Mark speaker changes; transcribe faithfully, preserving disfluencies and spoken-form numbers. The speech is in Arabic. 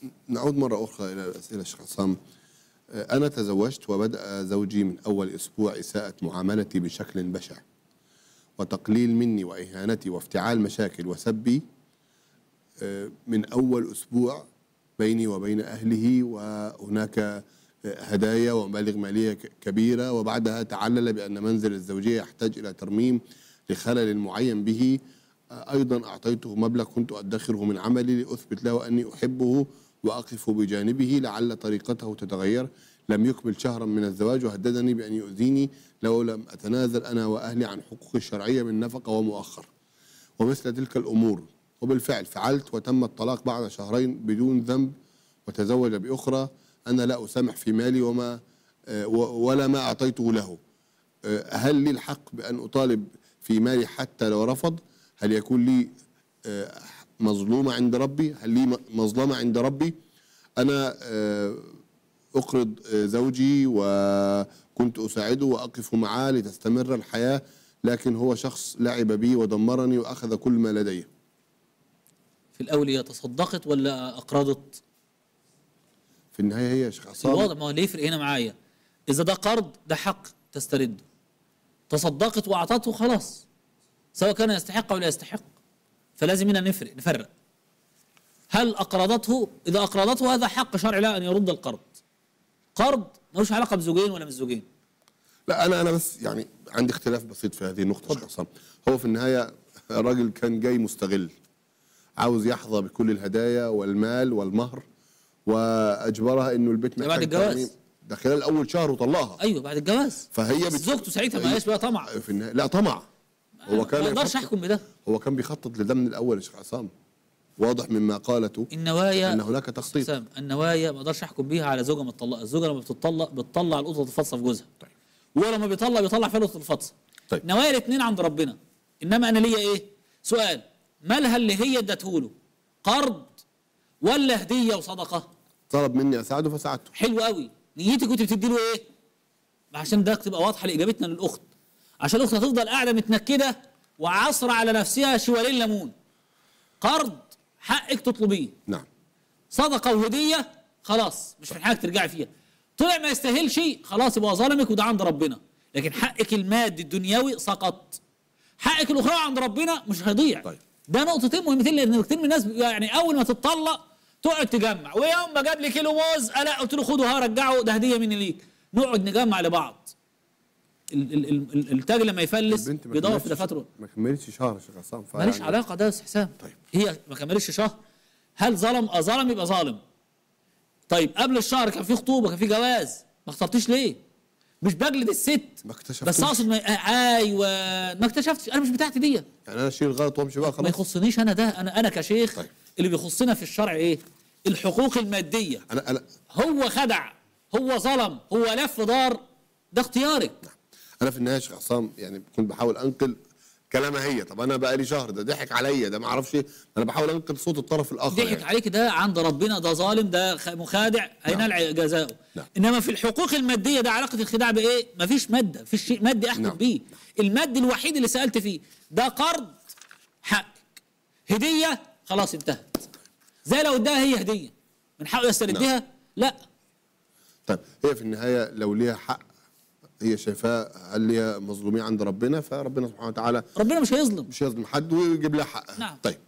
Speaker 1: نعود مرة أخرى إلى الأسئلة شيخ عصام. أنا تزوجت وبدأ زوجي من أول أسبوع إساءة معاملتي بشكل بشع وتقليل مني وإهانتي وافتعال مشاكل وسبي من أول أسبوع بيني وبين أهله، وهناك هدايا ومبالغ مالية كبيرة، وبعدها تعلل بأن منزل الزوجية يحتاج إلى ترميم لخلل معين به. أيضا أعطيته مبلغ كنت أدخره من عملي لأثبت له أني أحبه وأقف بجانبه لعل طريقته تتغير. لم يكمل شهرا من الزواج وهددني بأن يؤذيني لو لم أتنازل أنا وأهلي عن حقوقي الشرعية من نفقة ومؤخر ومثل تلك الأمور، وبالفعل فعلت وتم الطلاق بعد شهرين بدون ذنب وتزوج بأخرى. أنا لا أسامح في مالي وما ولا ما أعطيته له. هل لي الحق بأن أطالب في مالي حتى لو رفض؟ هل يكون لي مظلومة عند ربي؟ هل لي مظلمة عند ربي؟ أنا أقرض زوجي وكنت أساعده وأقف معاه لتستمر الحياة، لكن هو شخص لعب بي ودمرني وأخذ كل ما لدي.
Speaker 2: في الأول هي تصدقت ولا أقرضت؟
Speaker 1: في النهاية هي يا شيخ عصام
Speaker 2: الوضع ما هو اللي يفرق هنا معايا، إذا ده قرض ده حق تسترده، تصدقت وأعطته خلاص، سواء كان يستحق أو لا يستحق، فلازم هنا نفرق نفرق. هل أقرضته؟ إذا أقرضته هذا حق شرعي لا أن يرد القرض. قرض ملوش علاقة بزوجين ولا مش زوجين.
Speaker 1: لا أنا أنا بس يعني عندي اختلاف بسيط في هذه النقطة يا شيخ عصام. هو في النهاية الراجل كان جاي مستغل، عاوز يحظى بكل الهدايا والمال والمهر، وأجبرها إنه البيت محتاج
Speaker 2: بعد الجواز،
Speaker 1: ده خلال أول شهر وطلقها.
Speaker 2: أيوه بعد الجواز.
Speaker 1: فهي
Speaker 2: بت... زوجته ساعتها ما هيش بقى طمع.
Speaker 1: في النهاية لا طمع. هو كان
Speaker 2: ما اقدرش احكم بده.
Speaker 1: هو كان بيخطط لده من الأول يا شيخ عصام، واضح مما قالته
Speaker 2: النوايا
Speaker 1: ان هناك تخطيط.
Speaker 2: النوايا ما اقدرش احكم بيها على زوجه متطلقه. الزوجه لما بتطلق بتطلع القطه الفطسه في جوزها. طيب. ولما بيطلق بيطلع فيها القطه الفطسه.
Speaker 1: طيب.
Speaker 2: نوايا الاثنين عند ربنا. انما انا ليا ايه؟ سؤال، مالها اللي هي ادته له؟ قرض ولا هديه وصدقه؟
Speaker 1: طلب مني اساعده فساعدته.
Speaker 2: حلو قوي. نيتي كنت بتدي له ايه؟ عشان ده تبقى واضحه لاجابتنا للاخت. عشان الاخت هتفضل قاعده متنكده وعصر على نفسها شوالين ليمون. قرض حقك تطلبيه.
Speaker 1: نعم.
Speaker 2: صدقه وهديه خلاص مش من حقك ترجعي فيها. طلع ما يستاهلش خلاص يبقى ظلمك وده عند ربنا. لكن حقك المادي الدنيوي سقط. حقك الاخروي عند ربنا مش هيضيع.
Speaker 1: طيب.
Speaker 2: ده نقطتين مهمتين، لان كتير من الناس يعني اول ما تتطلق تقعد تجمع، ويوم ما جاب لي كيلو موز الا قلت له خده ها رجعه ده هديه مني ليك. نقعد نجمع لبعض. التاجر لما يفلس بيدور في دفاتره.
Speaker 1: ما كملتش شهر يا شيخ عصام.
Speaker 2: ماليش يعني علاقه ده يا استاذ حسام.
Speaker 1: طيب.
Speaker 2: هي ما كملتش شهر. هل ظلم؟ اه ظلم يبقى ظالم. طيب قبل الشهر كان في خطوبه كان في جواز، ما اخترتيش ليه؟ مش بجلد الست
Speaker 1: ما اكتشفتش.
Speaker 2: بس اقصد ما... آه ايوه ما اكتشفتش. انا مش بتاعتي دي. يعني
Speaker 1: انا اشيل غلط وامشي بقى خلاص.
Speaker 2: ما يخصنيش انا ده. انا انا كشيخ.
Speaker 1: طيب.
Speaker 2: اللي بيخصنا في الشرع ايه؟ الحقوق الماديه.
Speaker 1: انا انا
Speaker 2: هو خدع، هو ظلم، هو لف دار، ده اختيارك.
Speaker 1: انا في النهايه يا شيخ عصام يعني كنت بحاول انقل كلامها هي. طب انا بقى لي شهر ده ضحك عليا ده ما اعرفش ايه، انا بحاول انقل صوت الطرف الاخر.
Speaker 2: ضحك يعني. عليك ده عند ربنا ده ظالم ده مخادع هينال نعم. جزاؤه. نعم. انما في الحقوق الماديه ده علاقه الخداع بايه؟ مفيش ماده، مفيش شيء مادي احكم نعم. بيه. المادي الوحيد اللي سالت فيه ده قرض حقك، هديه خلاص انتهت. زي لو اداها هي هديه من حقه يستردها؟ نعم. لا.
Speaker 1: طيب هي في النهايه لو ليها حق هي شايفاه هل ليها مظلومين عند ربنا، فربنا سبحانه وتعالى
Speaker 2: ربنا مش هيظلم
Speaker 1: مش هيظلم حد ويجيب لها حقها.
Speaker 2: نعم.
Speaker 1: طيب